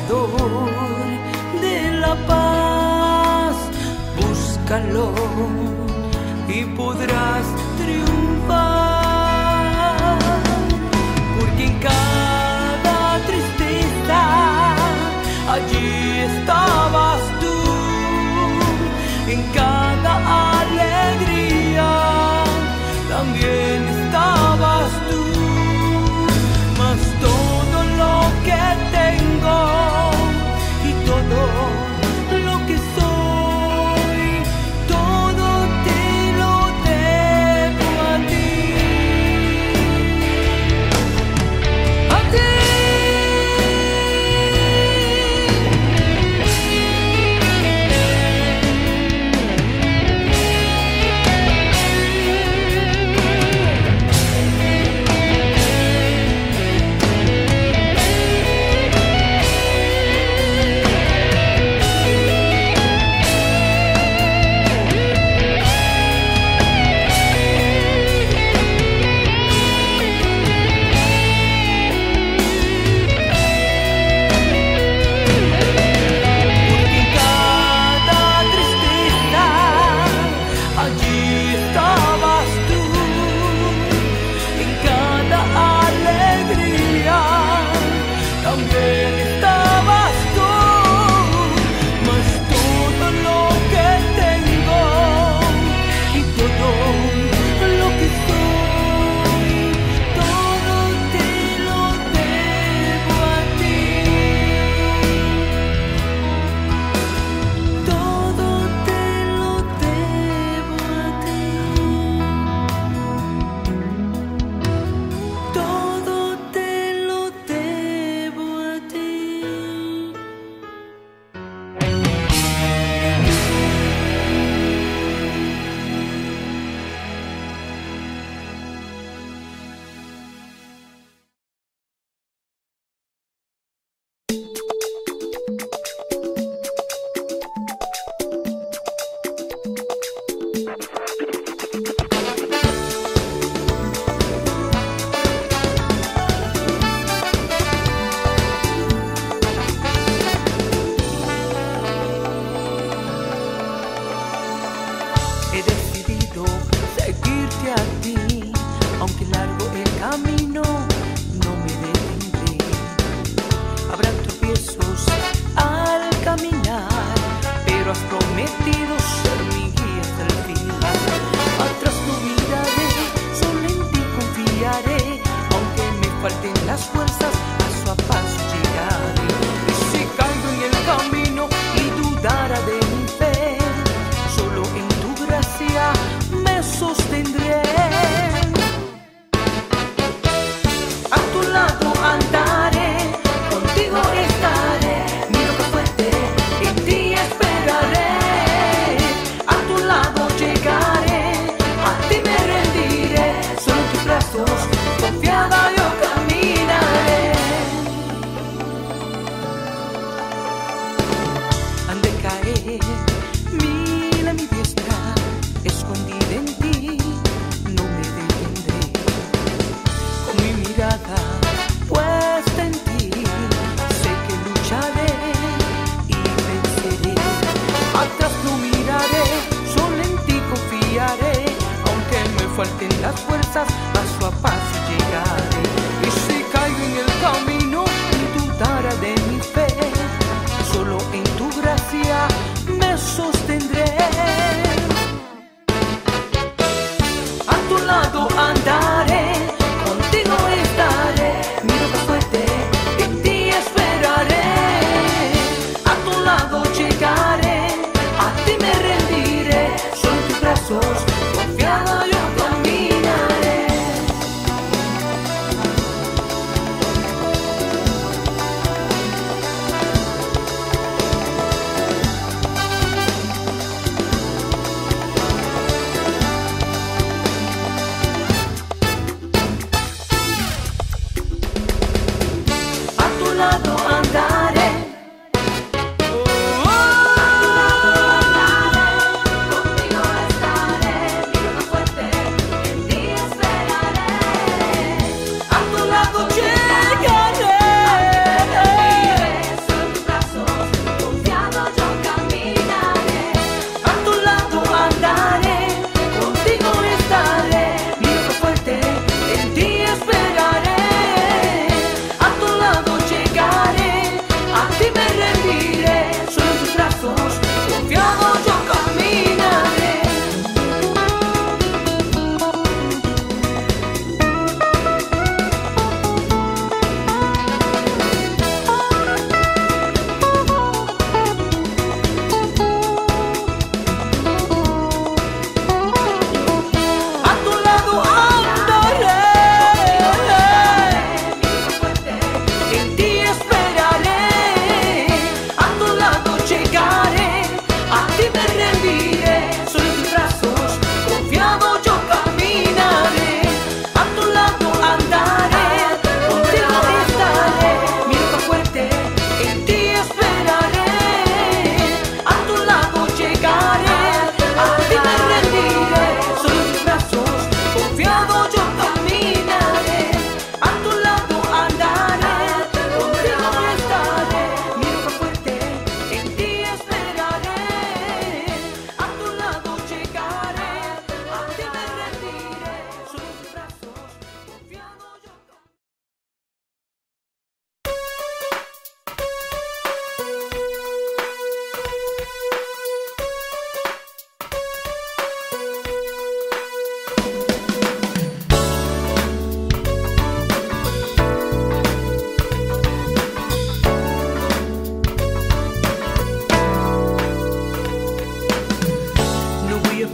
dador de la paz. Búscalo y podrás triunfar, porque en cada tristeza allí estabas tú, en cada alegría también estabas tú. Mas todo lo que tengo y todo lo que soy, todo te lo debo a ti. A ti. He decidido seguirte a ti, aunque largo el camino, no me detendré. Habrá tropiezos al caminar, pero has prometido ser mi guía hasta el final. Atrás no miraré, solo en ti confiaré, aunque me falten las fuerzas, paso a paso llegaré. Y si caigo en el camino y dudara de mi fe, solo en tu gracia me sostendré. A tu lado andaré, contigo estaré, mi roca fuerte, en ti esperaré. A tu lado llegaré, a ti me rendiré, solo en tus brazos confiada yo caminaré. Han de caer mil a mi diestra, escondida en ti, no me detendré. Con mi mirada puesta en ti, sé que lucharé y venceré. Atrás no miraré, solo en ti confiaré, aunque me falten las fuerzas, paso a paso llegaré. Y si caigo en el camino y dudara de mi fe, solo en tu gracia me sostendré. A tu lado andaré, contigo estaré, mi roca fuerte, en ti esperaré. A tu lado llegaré, a ti me rendiré, solo en tus brazos confiado yo caminaré.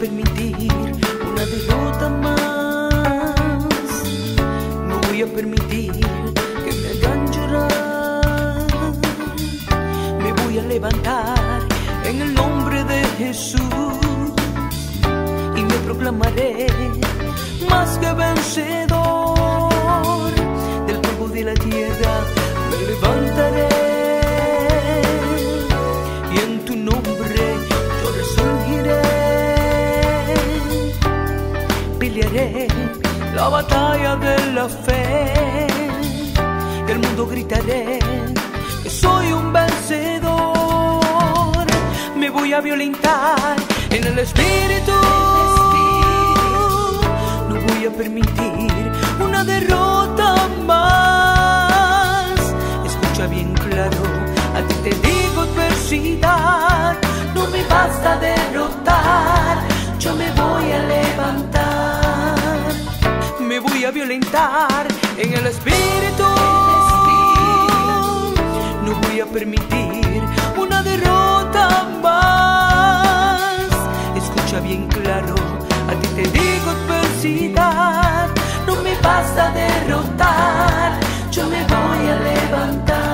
permitir una derrota más. No voy a permitir que me hagan llorar. Me voy a levantar en el nombre de Jesús y me proclamaré más que vencedor. Del polvo de la tierra me levantaré y en tu nombre yo resurgiré. Pelearé la batalla de la fe y el mundo gritaré que soy un vencedor. Me voy a violentar en el espíritu. No voy a permitir una derrota más. Escucha bien claro, a ti te digo adversidad. No me basta derrotar, yo me voy a levantar. Me voy a violentar en el espíritu. No voy a permitir una derrota más. Escucha bien claro, a ti te digo adversidad. No me basta derrotar, yo me voy a levantar.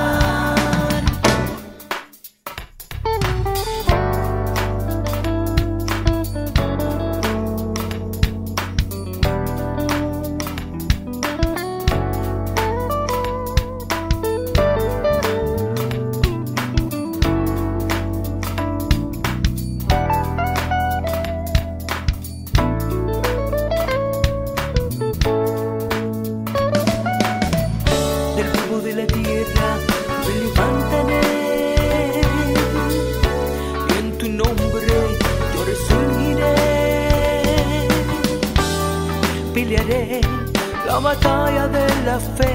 Pelearé la batalla de la fe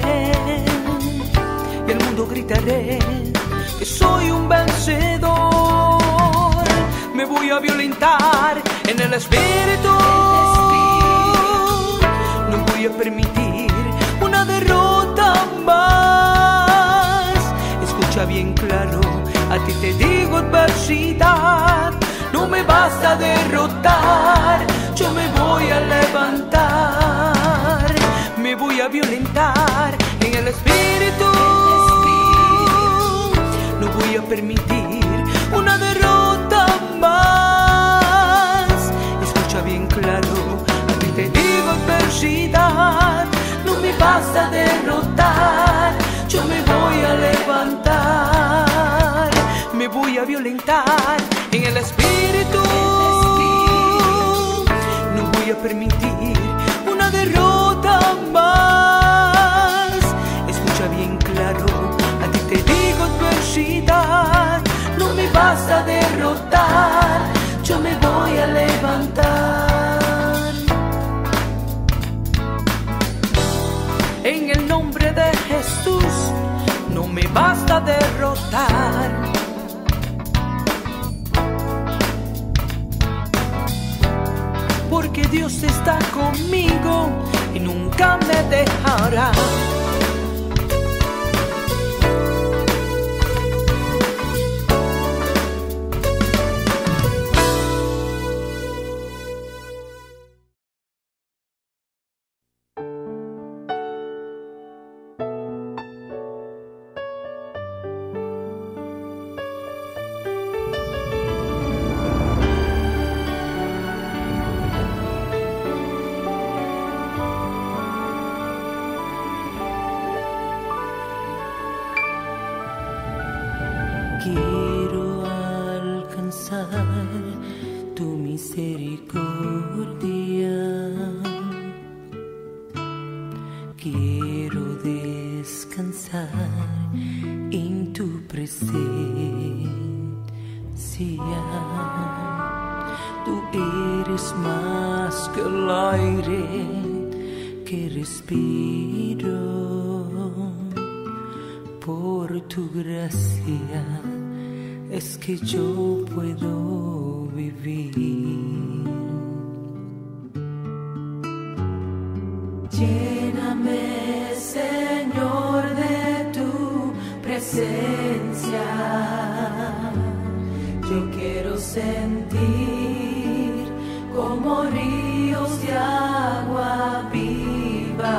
y el mundo gritaré que soy un vencedor. Me voy a violentar en el espíritu. No voy a permitir una derrota más. Escucha bien claro, a ti te digo adversidad. No me basta derrotar, yo me voy a levantar. Me voy a violentar en el espíritu. No voy a permitir una derrota más. Escucha bien claro, a ti te digo adversidad. No me basta derrotar, yo me voy a levantar. Me voy a violentar en el espíritu. No voy a permitir una derrota más. Escucha bien claro, a ti te digo adversidad. No me basta derrotar, yo me voy a levantar. En el nombre de Jesús, no me basta derrotar. Porque Dios está conmigo y nunca me dejará. Quiero alcanzar tu misericordia. Quiero descansar en tu presencia. Tú eres más que el aire que respiro. Por tu gracia es que yo puedo vivir. Lléname, Señor, de tu presencia. Yo quiero sentir como ríos de agua viva.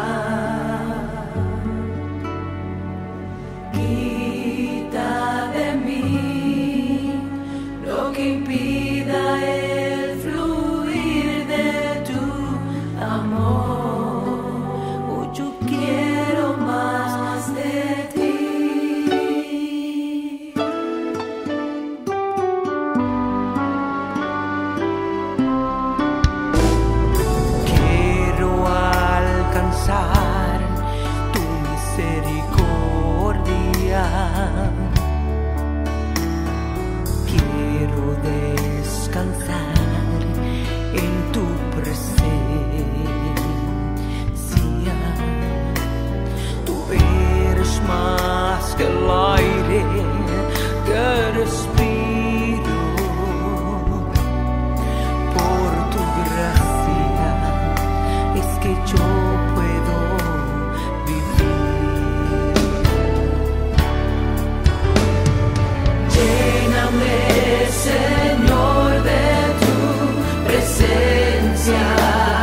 Quita de mí lo que impida el fluir de tu amor. Oh, yo quiero más de ti. Tu misericordia, quiero descansar en tu presencia. Tú eres más que el aire que respiro. Por tu gracia es que yo Señor, de tu presencia,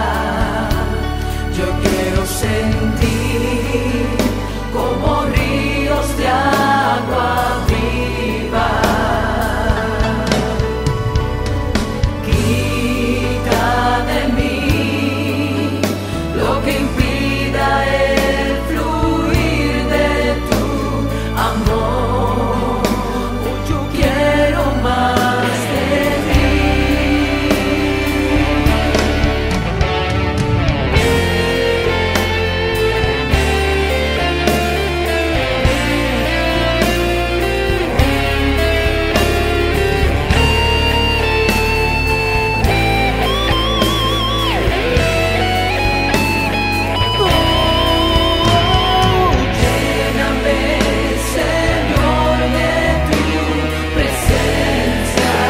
yo quiero sentir como ríos de agua viva. Quita de mí lo que impida el fluir de tu amor. Yo quiero más de ti. Lléname, Señor, de tu presencia.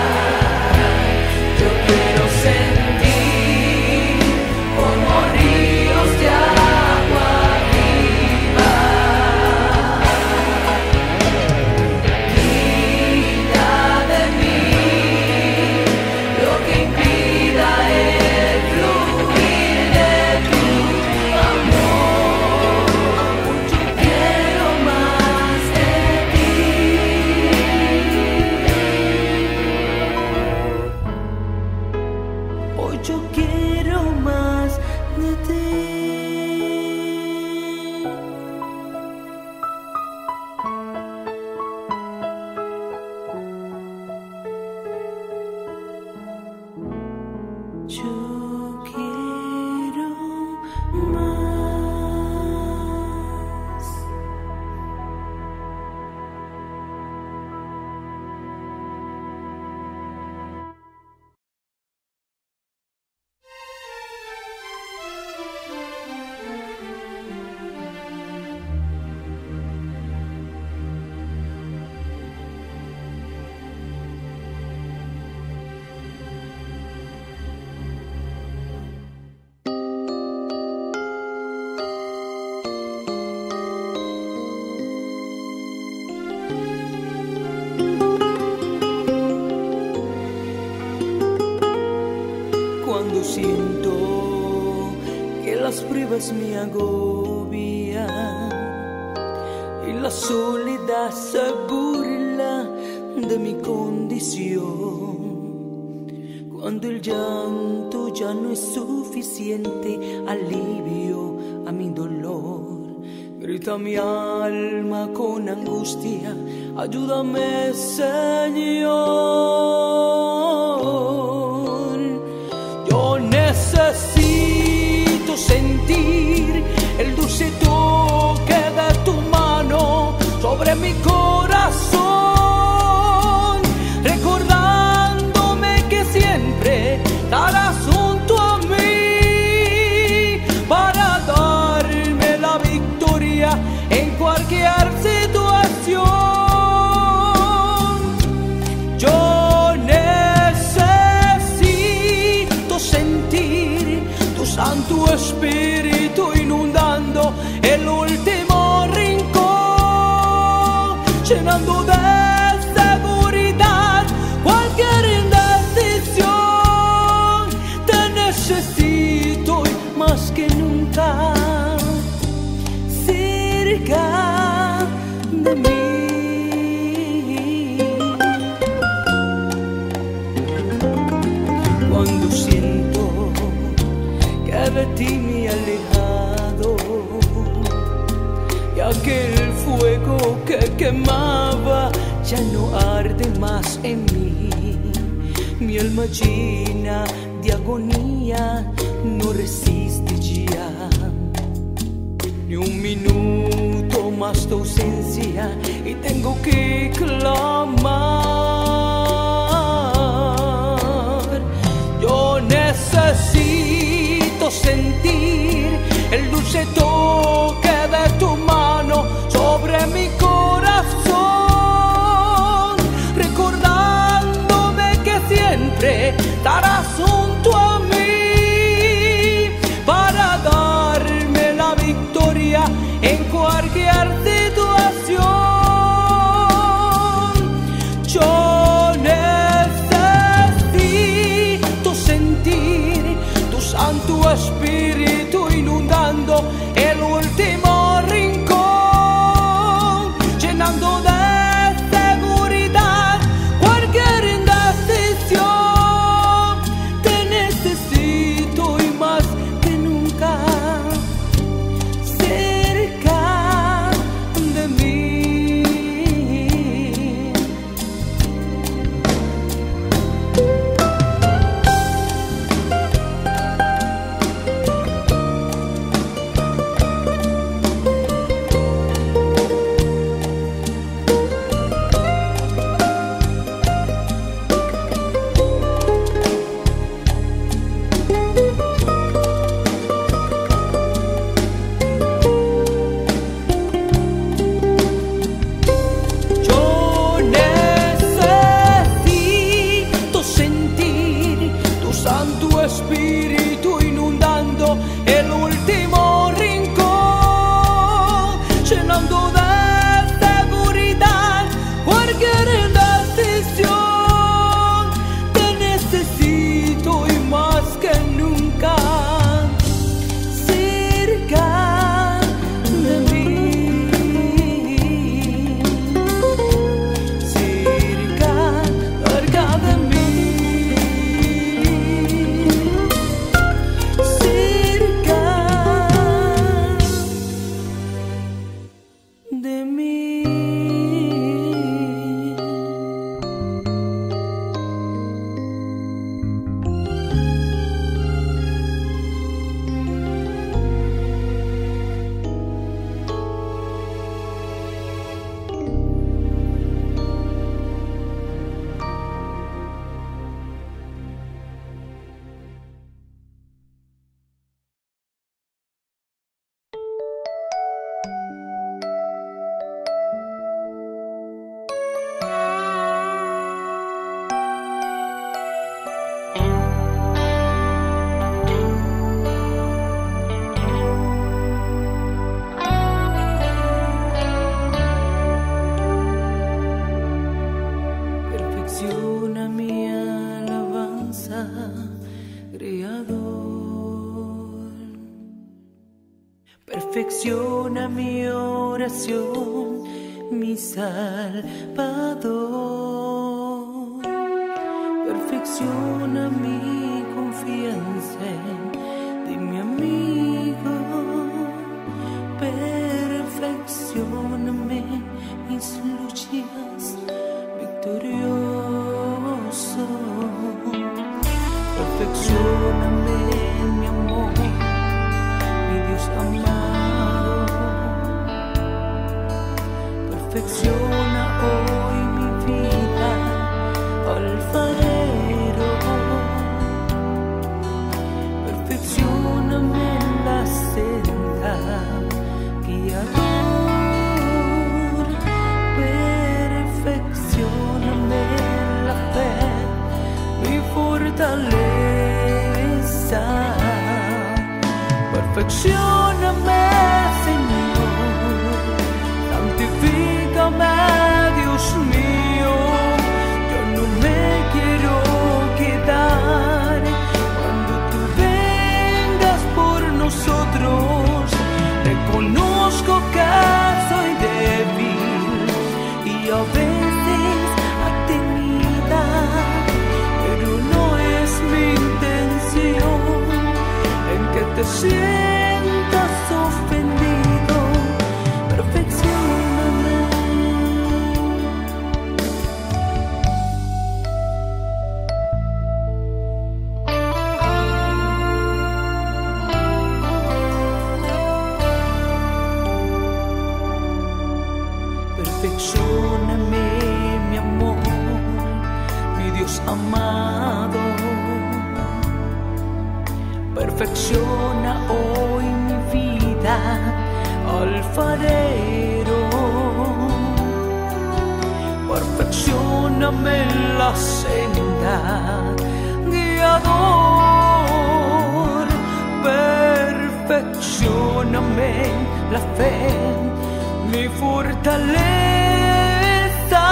Yo quiero sentir como ríos de agua viva. Quita de mí lo que impida el fluir de tu amor. Yo quiero más de ti. Hoy yo quiero más de ti. Yo quiero más. Cuando siento que las pruebas me agobian y la soledad se burla de mi condición, cuando el llanto ya no es suficiente alivio a mi dolor, grita mi alma con angustia, ayúdame, Señor. Yo necesito sentir el dulce toque de tu mano sobre mi corazón, recordándome que siempre estarás junto a mí para darme la victoria en cualquier situación. Yo necesito sentir tu Santo Espíritu inundando el último rincón, llenando de seguridad cualquier indecisión. aquel fuego que quemaba ya no arde más en mí. Mi alma llena de agonía no resiste ya ni un minuto más tu ausencia, y tengo que clamar. Yo necesito sentir el dulce toque de tu mano sobre mi corazón, recordándome que siempre estarás junto a mí para darme la victoria en cualquier situación. Yo necesito sentir tu Santo Espíritu inundando el último rincón, llenando de seguridad cualquier indecisión. Te necesito y más que nunca cerca de mí. Espíritu inundando el último rincón, llenando de seguridad cualquier indecisión. Te necesito y más que nunca cerca de mí, cerca de mí. Perfecciona mi alabanza, Creador. Perfecciona mi oración, mi Salvador. Perfecciona mi confianza de mi amigo. Perfeccioname mis luchas, victorioso. Perfeccioname mi amor, mi Dios amado. Perfecciona hoy mi vida, alfarero. Perfeccioname la senda, guiador. Perfeccioname la fe, mi fortaleza. Perfeccioname, Señor, santifícame, Dios mío. Yo no me quiero quedar cuando tú vengas por nosotros. Reconozco que soy débil y a veces atenida, pero no es mi intención en que te sientas amado. Perfecciona hoy mi vida, alfarero. Perfeccióname en la senda, guiador. Perfeccióname la fe, mi fortaleza.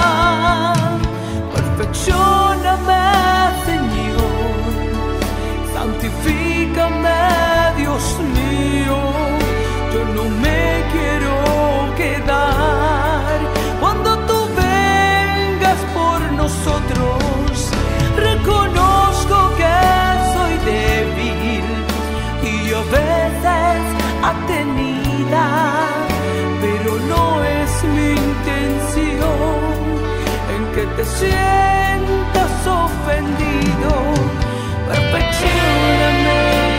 Perfeccióname, Señor. Santifícame, Dios mío. Yo no me quiero quedar. Cuando tú vengas por nosotros, reconozco que soy débil y a veces atenida, pero no es mi intención en que te sientas ofendido. Perfeccióname.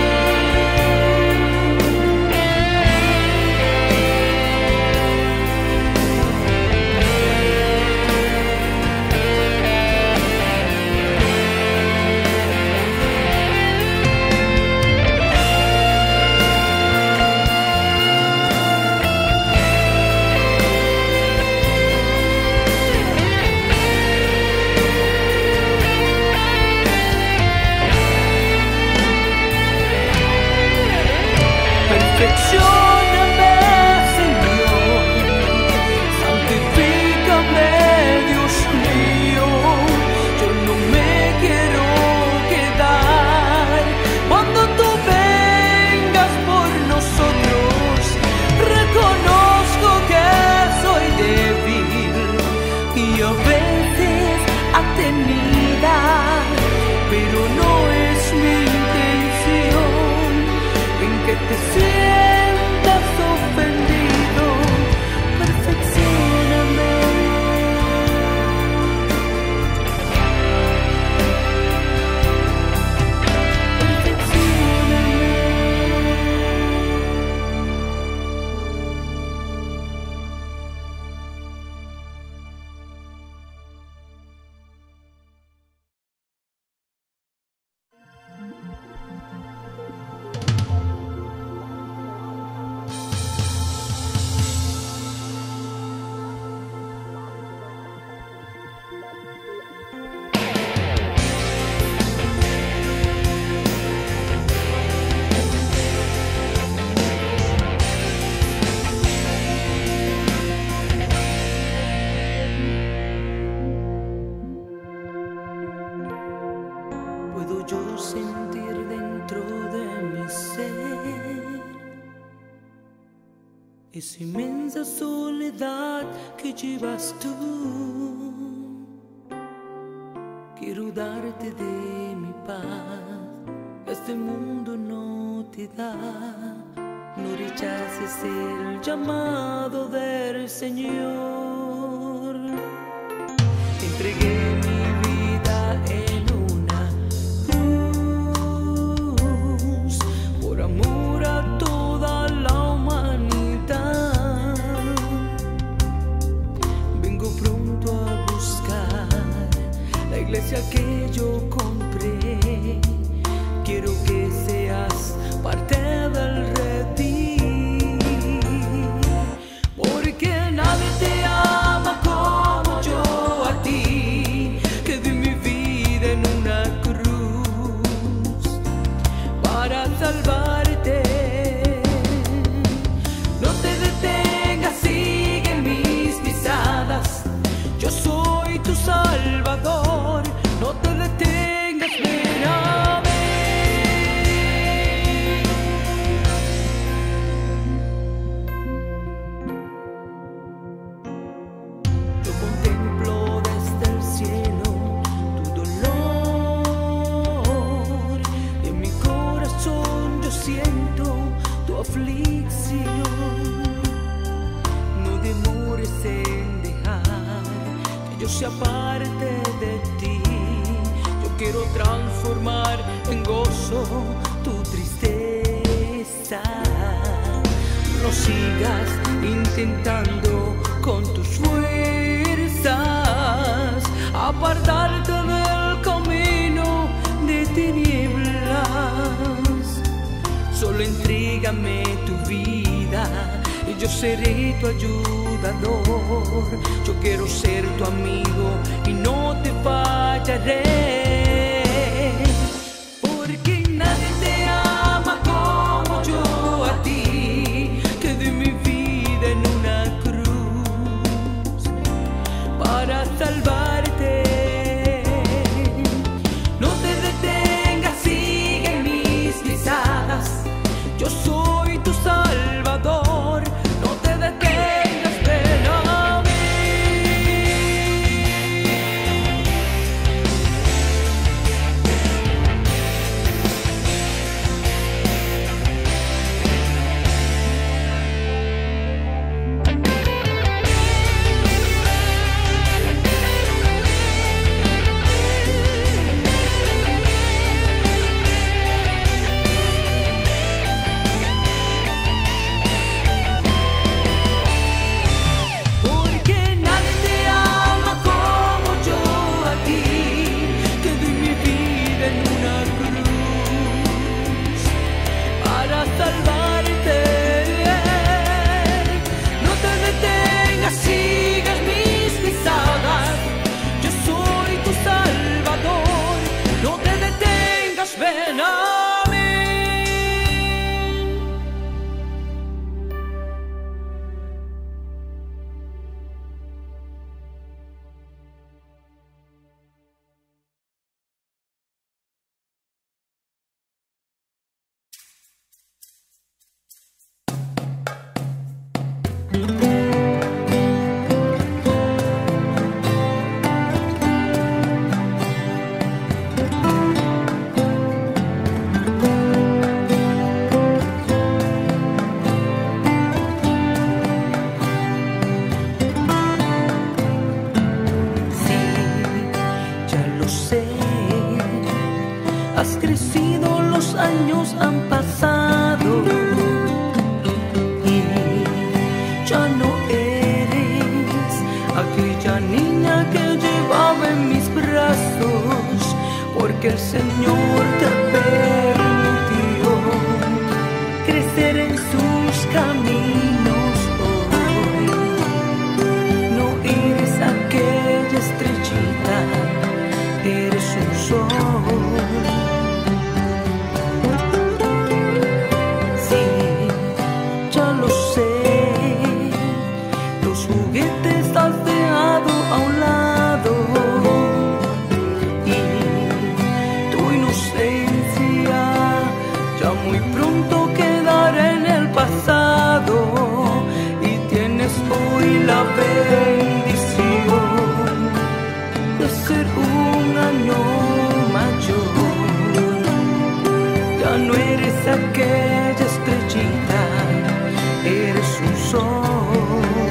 Perfeccióname, Señor. Santifícame, Dios mío. Yo no me quiero quedar. Cuando tú vengas por nosotros, reconozco que soy débil y a veces atenida, pero no es mi intención en que te sientas ofendido. Perfeccióname. Puedo yo sentir dentro de mi ser esa inmensa soledad que llevas tú. Quiero darte de mi paz, este mundo no te da. No rechaces el llamado del Señor. Entregué mi vida en una cruz por amor a toda la humanidad. Vengo pronto a buscar la iglesia que yo compré. Quiero que seas parte del redil, porque nadie te ama como yo a ti, que di mi vida en una cruz para salvarte. No te detengas, sigue mis pisadas. Yo soy tu Salvador. No te detengas, ven a mí. Yo contemplo desde el cielo tu dolor. En mi corazón yo siento tu aflicción. No demores en dejar que yo sea parte de ti. Yo quiero transformar en gozo tu tristeza. No sigas intentando con tus fuerzas apartarte del solo entrégame tu vida y yo seré tu ayudador. Yo quiero ser tu amigo y no te fallaré, porque nadie te ama como yo a ti, que di mi vida en una cruz para salvarte. No te detengas, sigue mis pisadas, yo soy tu salvador. No te detengas, ven a mí. Porque nadie te ama como yo a ti, que di mi vida en una cruz para salvarte. No te detengas, sigas mis pisadas, yo soy tu salvador. No te detengas, ven a mí. Sí, ya lo sé, has crecido, los años han pasado y ya no eres aquella niña que llevaba en mis brazos, porque el Señor te permitió crecer en sus caminos hoy. No eres aquella estrellita, eres un sol. Sí, ya lo sé, los juguetes has dejado a un lado y tu inocencia ya muy pronto quedará en el pasado, y tienes hoy la bendición de ser un año mayor. Ya no eres aquella estrellita, eres un sol.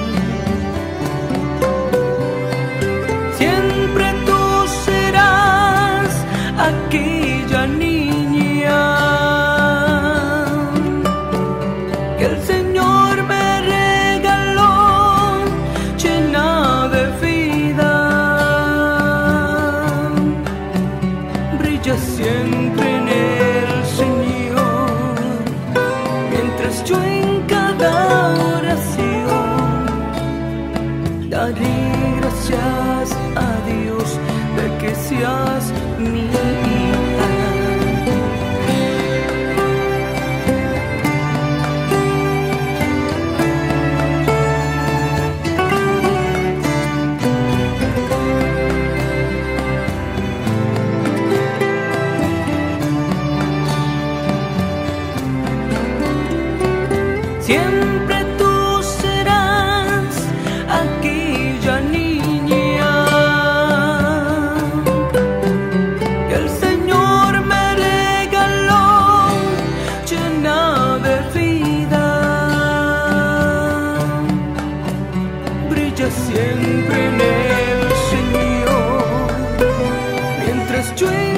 Siempre tú serás aquella niña que el Señor me regaló, llena de vida. Brilla siempre en el Señor, mientras yo en cada oración daré gracias a Dios de que seas mi hija. Siempre tú serás aquella niña que el Señor me regaló, llena de vida. Brilla siempre en el Señor, mientras yo